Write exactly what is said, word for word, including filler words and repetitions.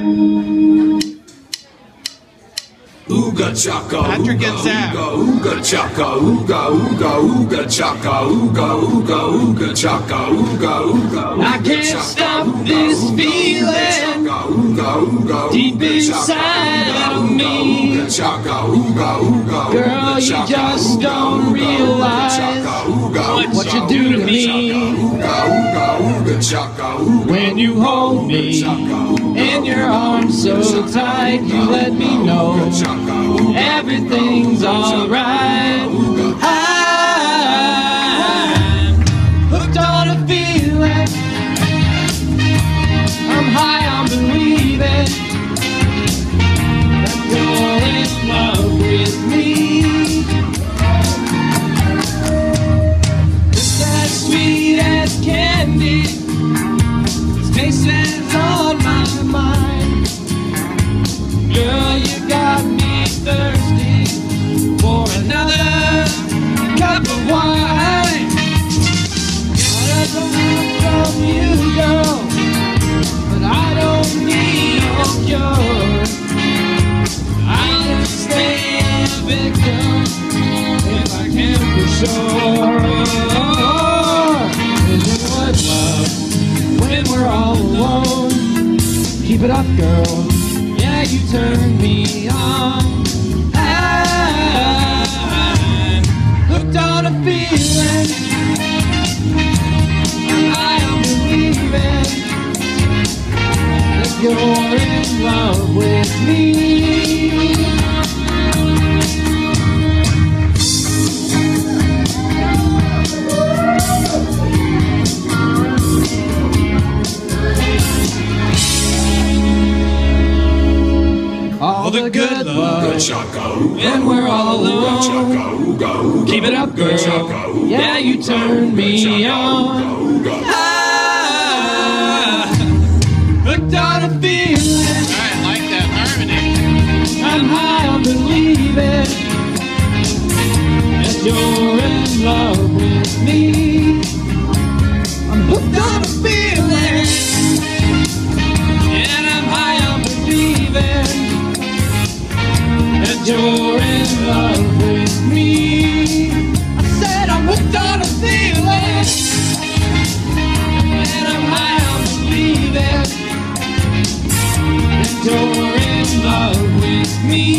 Ooga chaka, Patrick and Zach. ooga chaka, ooga ooga ooga chaka, ooga ooga ooga chaka, ooga ooga. I can't stop this feeling deep inside of me. Girl, you just don't realize what you do to me. When you hold me in your arms so tight, you let me know everything's alright. I'm hooked on a feeling, I'm high on believing that you're in love with me. It's as sweet as candy, this taste is on my mind. Girl, you got me thirsty for another cup of wine. Got a love from you, girl, but I don't need no cure. I'll just stay a victim if I can for sure. And you would love when we're all alone. Keep it up, girl. Yeah, you turn me on. I'm hooked on a feeling, and I am believing that you're in love with me. All the good love, and we're all alone. Keep it up, girl. Yeah, you turn me on. Ah, hooked on a feeling. I like that harmony. I'm high on believing that you're in love with me. I'm hooked on a feeling, and I'm high on believing that you're in love with me. I said I'm hooked on a feeling, and I'm high on believing that you're in love with me.